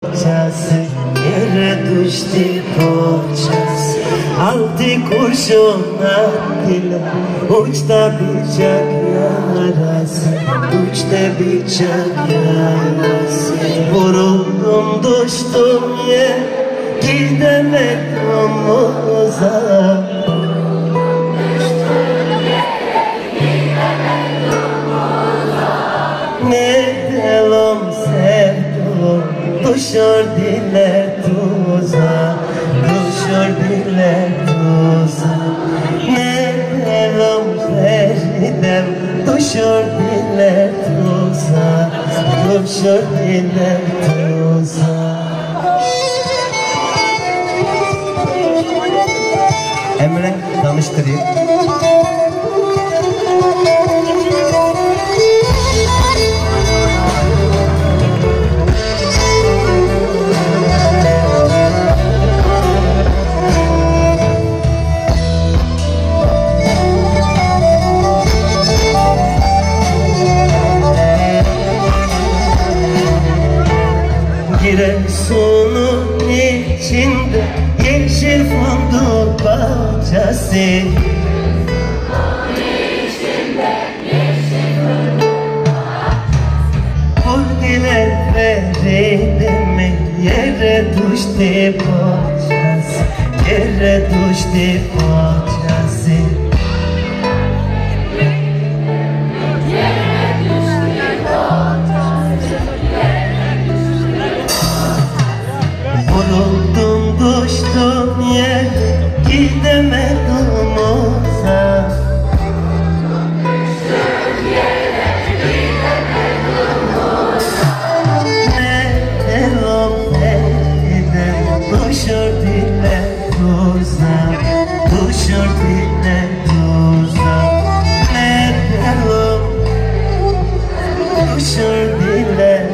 Yere düştü boçası, aldı kurşuna dile, uçta bıçak yarası, uçta bıçak yarası. Vuruldum düştüm yer, gidemedim uzak. Ne delom sevdum, düşür diller tuza, düşür diller tuza. Ne delom feridem, düşür diller tuza, düşür diller tuza. Emre tanıştırayım. Giresun'un içinde yeşil fındık bahçesi, Kurdiler veridemi yere düştü bahçesi, yere düştü bahçesi. Vuruldum düştüm yer, gidemedim uzak. Ne elom neyden, düşür dile tuzak, düşür dile tuzak. Ne elom, düşür dile.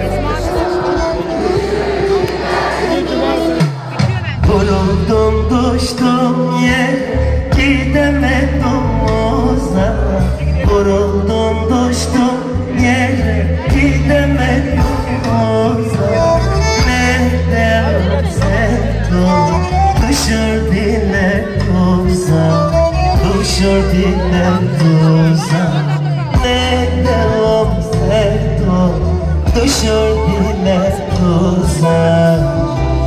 Vuruldum düştüm yer, gidemedim uzak. Vuruldum düştüm yer, gidemedim uzak. Ne derim sevdum, düşür dile tuzak, düşür dile tuzak. Ne derim sevdum, düşür dile tuzak.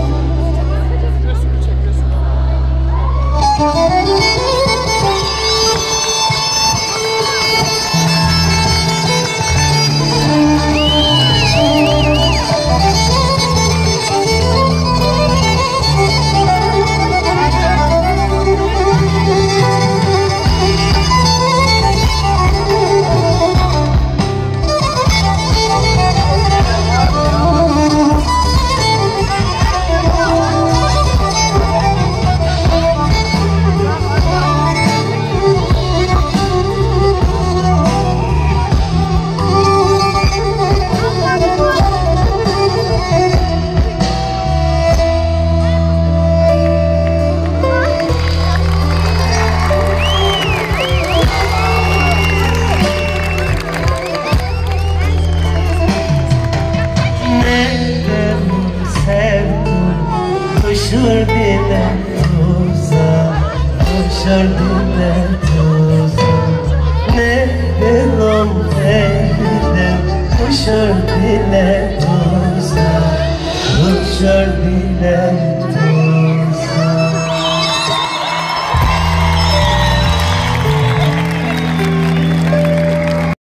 Düşür dile tuza, düşür dile tuza. Ne delom feridem, düşür dile tuza, düşür dile